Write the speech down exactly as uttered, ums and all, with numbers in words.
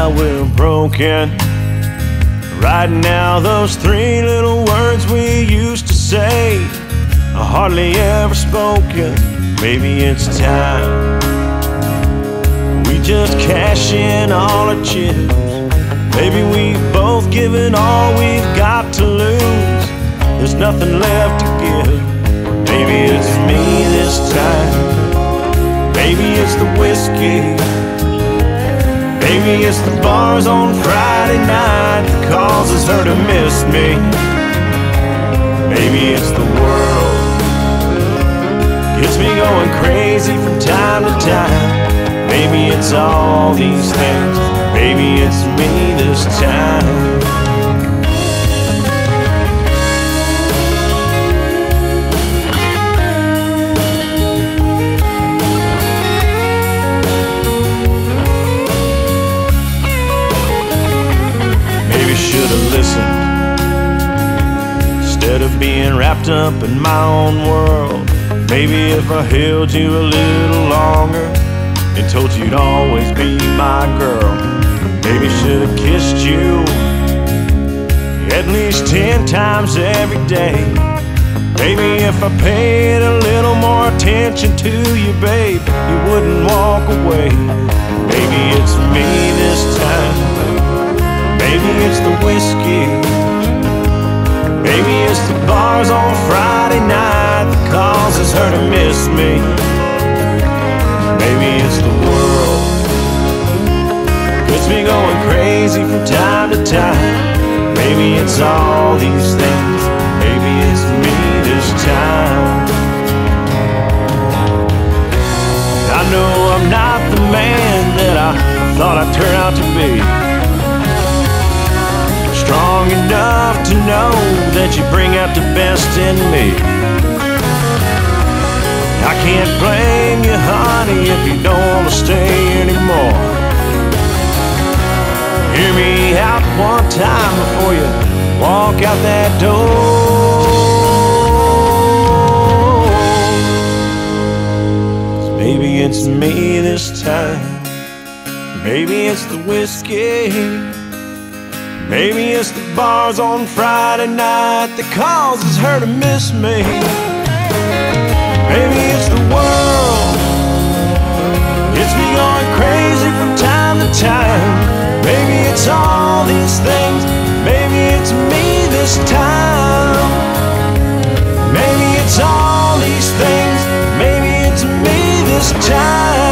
how we're broken. Right now, those three little words we used to say are hardly ever spoken. Maybe it's time we just cash in all our chips. Maybe we've both given all we've got to lose. There's nothing left to give. Maybe it's me this time. Maybe it's the whiskey. Maybe it's the bars on Friday night that causes her to miss me. Maybe it's the world gets me going crazy from time to time. Maybe it's all these things. Maybe it's me this time. Should've listened instead of being wrapped up in my own world. Maybe if I held you a little longer and told you you'd always be my girl. Maybe should've kissed you at least ten times every day. Maybe if I paid a little more attention to you, babe, you wouldn't walk away. Maybe it's me this time. Maybe it's the whiskey. Maybe it's the bars on Friday night that causes her to miss me. Maybe it's the world gets me going crazy from time to time. Maybe it's all these things. Maybe it's me this time. I know I'm not the man that I thought I'd turn out to be. Strong enough to know that you bring out the best in me. I can't blame you, honey, if you don't want to stay anymore. Hear me out one time before you walk out that door. 'Cause maybe it's me this time. Maybe it's the whiskey. Maybe it's the bars on Friday night that causes her to miss me. Maybe it's the world gets me going crazy from time to time. Maybe it's all these things. Maybe it's me this time. Maybe it's all these things. Maybe it's me this time.